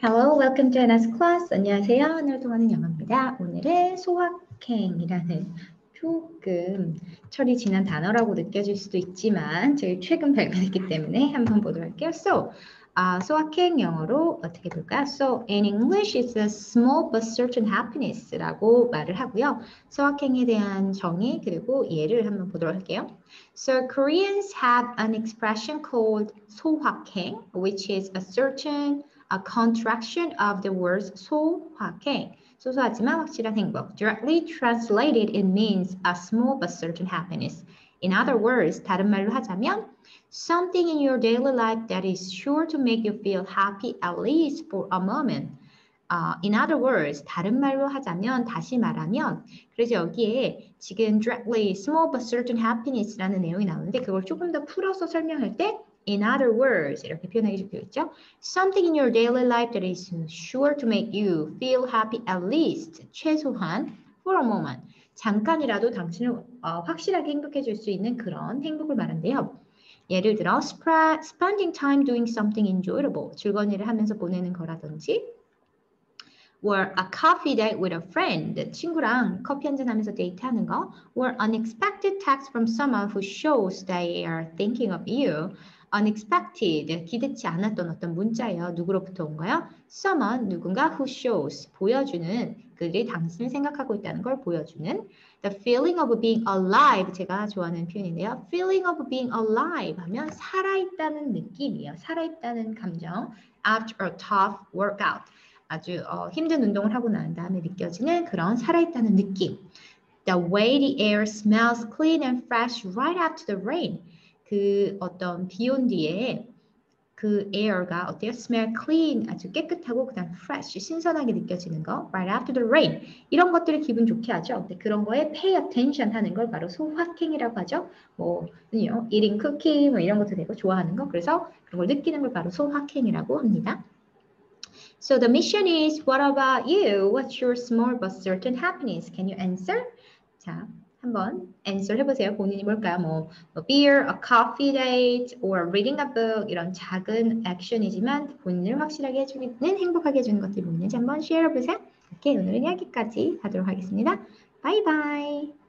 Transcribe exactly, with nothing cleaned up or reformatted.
Hello, welcome to Anna's class. 안녕하세요. 오늘 통하는 영어입니다. 오늘은 소확행이라는 조금 철이 지난 단어라고 느껴질 수도 있지만 제일 최근 발견했기 때문에 한번 보도록 할게요. So, uh, 소확행 영어로 어떻게 볼까요? So, in English, it's a small but certain happiness라고 말을 하고요. 소확행에 대한 정의 그리고 예를 한번 보도록 할게요. So, Koreans have an expression called 소확행, which is a certain a contraction of the words 소확행, 소소하지만 확실한 행복. Directly translated, it means a small but certain happiness. In other words, 다른 말로 하자면 something in your daily life that is sure to make you feel happy at least for a moment. Uh, in other words, 다른 말로 하자면, 다시 말하면, 그래서 여기에 지금 directly small but certain happiness라는 내용이 나오는데 그걸 조금 더 풀어서 설명할 때 in other words 이렇게 표현하기 적혀 있죠. Something in your daily life that is sure to make you feel happy at least 최소한 for a moment 잠깐이라도 당신을 어, 확실하게 행복해 줄 수 있는 그런 행복을 말한대요. 예를 들어 spending time doing something enjoyable 즐거운 일을 하면서 보내는 거라든지 or a coffee date with a friend 친구랑 커피 한잔 하면서 데이트하는 거 or unexpected text from someone who shows they are thinking of you unexpected, 기대치 않았던 어떤 문자예요. 누구로부터 온가요? Someone, 누군가 who shows, 보여주는, 그들이 당신을 생각하고 있다는 걸 보여주는 the feeling of being alive, 제가 좋아하는 표현인데요. feeling of being alive 하면 살아있다는 느낌이에요. 살아있다는 감정 after a tough workout, 아주 어, 힘든 운동을 하고 난 다음에 느껴지는 그런 살아있다는 느낌. The way the air smells clean and fresh right after the rain. 그 어떤 비 온 뒤에 그 air가 어때요? smell clean, 아주 깨끗하고 그다음 fresh, 신선하게 느껴지는 거. right after the rain. 이런 것들을 기분 좋게 하죠. 근데 그런 거에 pay attention 하는 걸 바로 소확행이라고 하죠. 뭐 you know, eating cookie 뭐 이런 것도 되고 좋아하는 거. 그래서 그런 걸 느끼는 걸 바로 소확행이라고 합니다. So the mission is, what about you? What's your small but certain happiness? Can you answer? 자, 한번 answer 해보세요. 본인이 뭘까요? 뭐, 뭐 beer, a coffee date, or reading a book 이런 작은 액션이지만 본인을 확실하게 해주는, 행복하게 해주는 것들이 뭐있는지 한번 share 해보세요. 오케이, 오늘은 여기까지 하도록 하겠습니다. 바이바이.